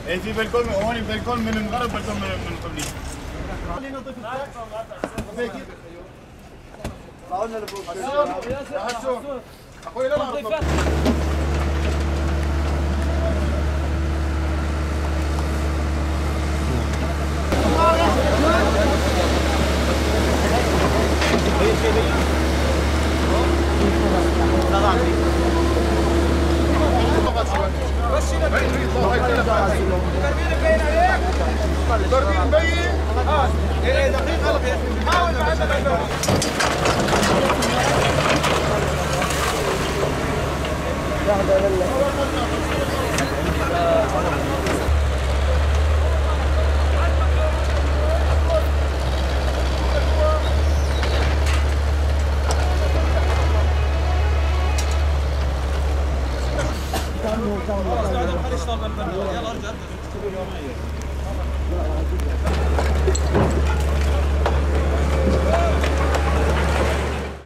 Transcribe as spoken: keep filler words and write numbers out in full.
اي في بالكون هون بالكون من المغرب بالكون من من قبلي. خلينا نضيف الساعه. طلعوا لفوق. حسون اخوي لا لا ضربين مبين اه ايه دقيقه غلط يا اخي حاول بعدها يلا ارجع